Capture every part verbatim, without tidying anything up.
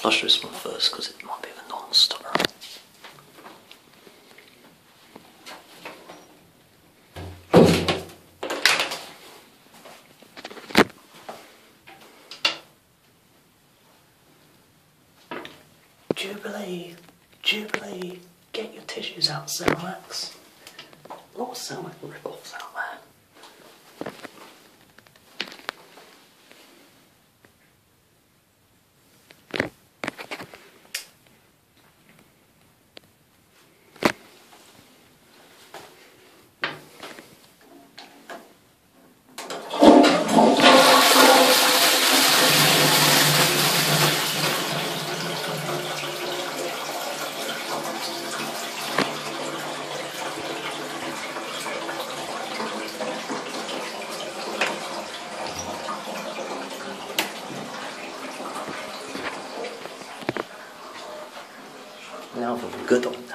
flush this one first because it might be a non-stopper. Jubilee, Jubilee, get your tissues out, Cellmax. A lot of Cellmax rip-offs out there. Now for the good one.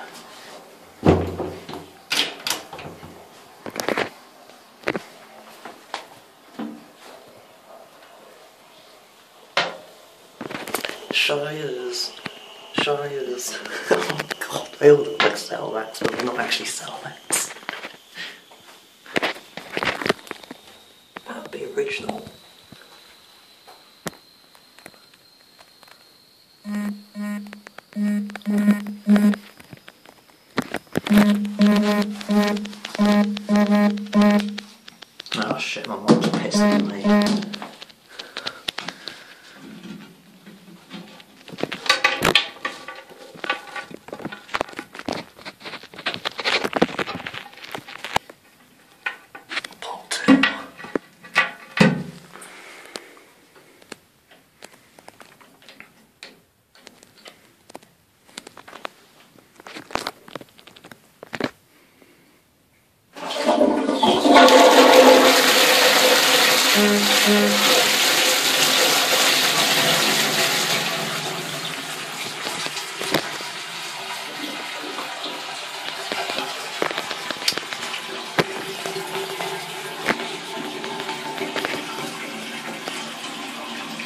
Shires, Shires. Oh god, they all look like Cellmax, but they're not actually Cellmax. That would be original. Oh shit, my mom's pissed at me. Part two. Mm-hmm.